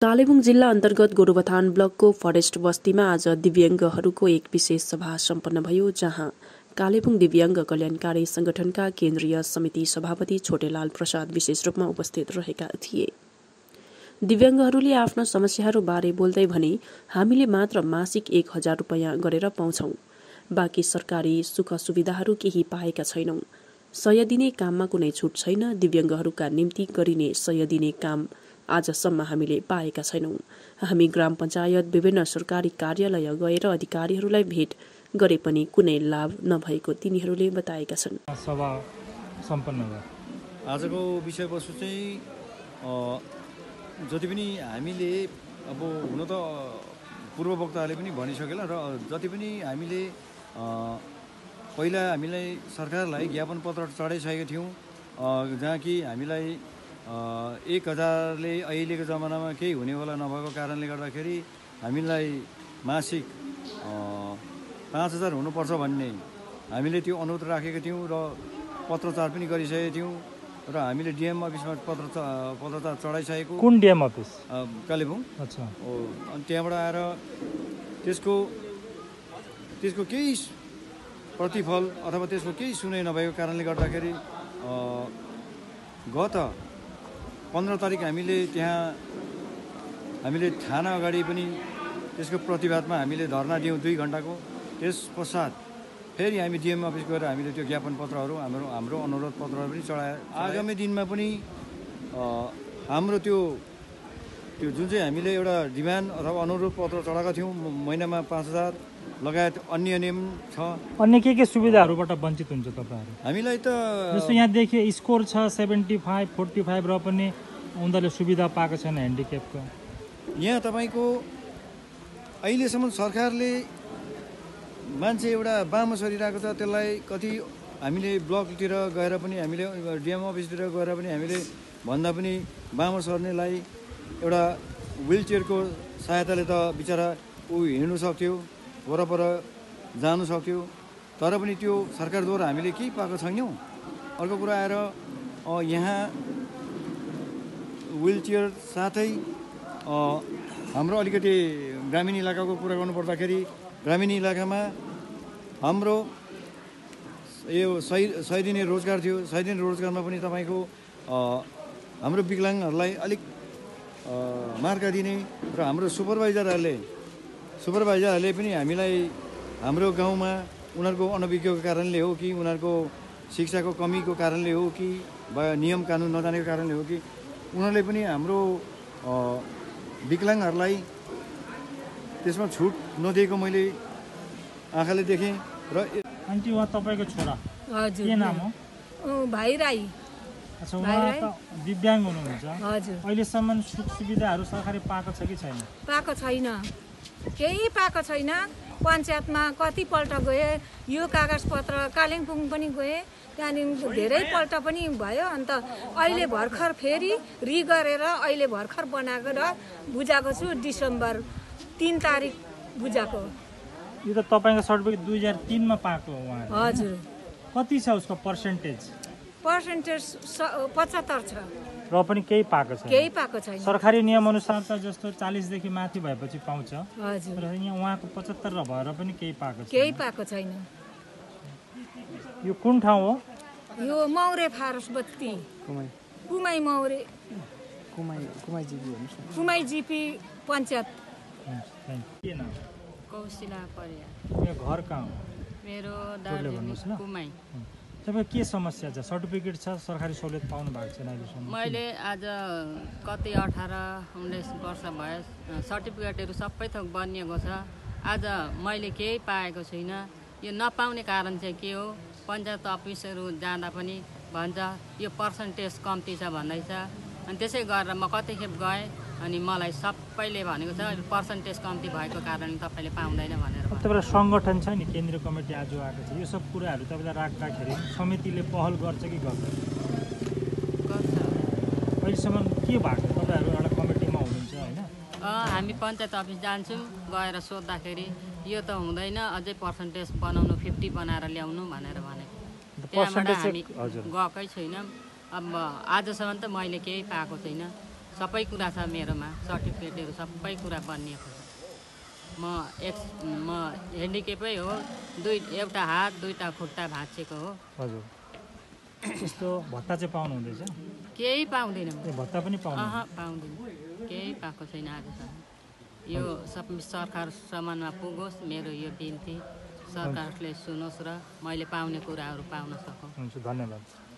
कालेबुङ जिल्ला अन्तर्गत गोरुबथान ब्लकको फरेस्ट बस्तीमा आज दिव्याङ्गहरूको एक विशेष सभा सम्पन्न भयो, जहाँ कालेबुङ दिव्याङ्ग कल्याणकारी संगठनका केन्द्रीय समिति सभापति छोटेलाल प्रसाद विशेष रूपमा उपस्थित रहेका थिए। दिव्याङ्गहरूले आफ्ना समस्याहरू बारे बोल्दै भने, हामीले मात्र मासिक 1000 रुपैयाँ गरेर पाउँछौं, बाँकी सरकारी सुख सुविधाहरू केही पाएका छैनौं। 100 दिने काममा कुनै छुट छैन। दिव्याङ्गहरूका निम्ति गरिने 100 दिने काम आजसम्म हामीले पाएका छैनौं। हामी ग्राम पञ्चायत, विभिन्न सरकारी कार्यालय गएर अधिकारीहरूलाई भेट गरे पनि कुनै लाभ नभएको तिनीहरूले बताएका छन्। सभा सम्पन्न भयो। आजको विषयवस्तु चाहिँ जति पनि हामीले अब हुन त पूर्व वक्ताहरूले पनि भनिसकेला र जति पनि हामीले पहिला हामीलाई सरकारलाई ज्ञापन पत्र चढाइसकेका थियौँ, जहाँ कि हामीलाई 1000ले अहिलेको जमानामा केही हुनेवाला नभएको कारणले गर्दाखेरि हामीलाई मासिक 5000 हुनुपर्छ भन्ने हामीले त्यो अनुरोध राखेका थियौँ र पत्रचार पनि गरिसकेका थियौँ र हामीले डिएम अफिसमा पत्रचार चढाइसकेको। कुन डिएम अफिस? कालेबुङ। अच्छा। अनि त्यहाँबाट आएर त्यसको केही प्रतिफल अथवा त्यसको केही सुनाइ नभएको कारणले गर्दाखेरि गत 15 तारिक हामीले थाना अगाडि पनि त्यसको प्रतिवादमा हामीले धरना दियौँ 2 घण्टाको। त्यस पश्चात फेरि हामी डिएम अफिस गएर हामीले त्यो ज्ञापन पत्रहरू हाम्रो अनुरोध पत्रहरू पनि चढाए। आगामी दिनमा पनि हाम्रो त्यो जुन चाहिँ हामीले एउटा डिमान्ड अथवा अनुरोध पत्र चढाएका थियौँ, महिनामा 5000 लगायत अन्य नियम छ। अन्य के सुविधाहरूबाट वञ्चित हुन्छ तपाईहरु? हामीलाई त जस्तो यहाँ देखियो स्कोर छ 75 45 र पनि उनीहरूले सुविधा पाएको छैन ह्यान्डिक्यापको। यहाँ तपाईको अहिलेसम्म सरकारले मान्छे एउटा बामो सरिरहेको छ, त्यसलाई कति हामीले ब्लकतिर गएर पनि हामीले डिएम अफिसतिर गएर पनि हामीले भन्दा पनि बामो सर्नेलाई एउटा व्हीलचेयरको सहायताले त बिचरा ऊ हिँड्नु सक्थ्यो, वरपर जानु सक्थ्यो, तर पनि त्यो सरकारद्वारा हामीले केही पाएको छैनौँ। अर्को कुरा आएर यहाँ व्हीलचेयर साथै हाम्रो अलिकति ग्रामीण इलाकाको कुरा गर्नुपर्दाखेरि ग्रामीण इलाकामा हाम्रो यो 100 दिने रोजगार थियो। 100 दिने रोजगारमा पनि तपाईँको हाम्रो विकलाङ्गहरूलाई अलिक मार्का दिने र हाम्रो सुपरभाइजरहरूले पनि हामीलाई हाम्रो गाउँमा उनीहरूको अनभिज्ञको कारणले हो कि उनीहरूको शिक्षाको कमीको कारणले हो कि नियम कानुन नजानेको कारणले हो कि उनीहरूले पनि हाम्रो विकलाङ्गहरूलाई त्यसमा छुट नदिएको मैले आँखाले देखेँ। र आन्टी उहाँ तपाईँको छोरा? हजुर। के नाम हो? भाइ राई। अच्छा, उहाँ त दिव्याङ्ग हुनुहुन्छ। हजुर। अहिलेसम्म सुख सुविधाहरू सरकारले पाएको छ कि छैन? पाएको छैन, केही पाएको छैन। पञ्चायतमा कतिपल्ट गए, यो कागजपत्र कालिम्पोङ पनि गए, त्यहाँदेखि धेरैपल्ट पनि भयो। अन्त अहिले भर्खर फेरि गरेर अहिले भर्खर बनाएको र बुझाएको छु। डिसेम्बर 3 तारिक बुझाएको। यो त तपाईँको सर्टिफिकेट 2003 मा पाएको हो उहाँ? हजुर। कति छ उसको पर्सेन्टेज? 75 छ। र पनि केही पाएको छैन? केही पाएको छैन। सरकारी नियम अनुसार त जस्तो 40 देखि माथि भएपछि पाउँछ। हजुर। र यहाँ उहाँको 75 भएर पनि केही पाएको छैन? केही पाएको छैन। यो कुन ठाउँ हो? यो मौरे फारस बत्ती, कुमाई मौरे, कुमाई जिपी पञ्चायत। के नाम? कौशिला परिया। यो घर कहाँ हो? मेरो दार्जिलिङ कुमाई। तपाईँ के समस्या छ? सर्टिफिकेट छ, सरकारी सहुलियत पाउनु भएको छैन अहिलेसम्म? मैले आज कति 18-19 वर्ष भयो, सर्टिफिकेटहरू सबै थोक बनिएको छ। आज मैले केही पाएको छुइनँ। यो नपाउने कारण चाहिँ के हो? पञ्चायत अफिसहरू जाँदा पनि भन्छ यो पर्सेन्टेज कम्ती छ भन्दैछ। अनि त्यसै गरेर म कतिखेप गएँ, अनि मलाई सबैले भनेको छ पर्सेन्टेज कम्ती भएको कारणले तपाईँले पाउँदैन भनेर। तपाईँलाई सङ्गठन छ नि, केन्द्रीय कमिटी आज आएको छ, यो सब कुराहरू तपाईँलाई राख्दाखेरि समितिले पहल गर्छ कि गर्दैन? गर्छ। अहिलेसम्म के भएको? तपाईँहरू एउटा कमिटीमा हुनुहुन्छ होइन? हामी पञ्चायत अफिस जान्छौँ, गएर सोद्धाखेरि यो त हुँदैन, अझै पर्सेन्टेज बनाउनु 50 बनाएर ल्याउनु भनेर भने। त्यहाँबाट हामी गएकै छैनौँ। अब आजसम्म त मैले केही पाएको छैन। सबै कुरा छ मेरोमा, सर्टिफिकेटहरू सबै कुरा बनिएको छ। म ह्यान्डिक्यापै हो, एउटा हात दुईटा खुट्टा भाँचिएको हो। हजुर, यस्तो भत्ता चाहिँ पाउनु हुँदैछ? केही पाउँदैन, भत्ता पनि पाउँदैन, केही पाएको छैन आजसम्म। यो सब सरकार सम्मानमा पुगोस् मेरो यो बिन्ती, सरकारले सुनोस् र मैले पाउने कुराहरू पाउन सकौँ। हुन्छ, धन्यवाद।